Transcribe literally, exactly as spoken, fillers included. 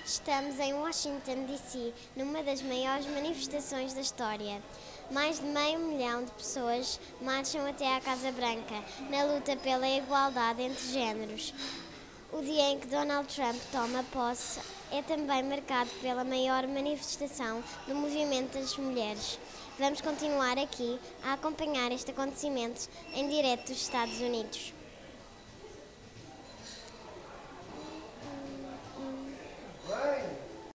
Estamos em Washington, D C, numa das maiores manifestações da história. Mais de meio milhão de pessoas marcham até à Casa Branca, na luta pela igualdade entre géneros. O dia em que Donald Trump toma posse é também marcado pela maior manifestação do movimento das mulheres. Vamos continuar aqui a acompanhar este acontecimento em direto dos Estados Unidos.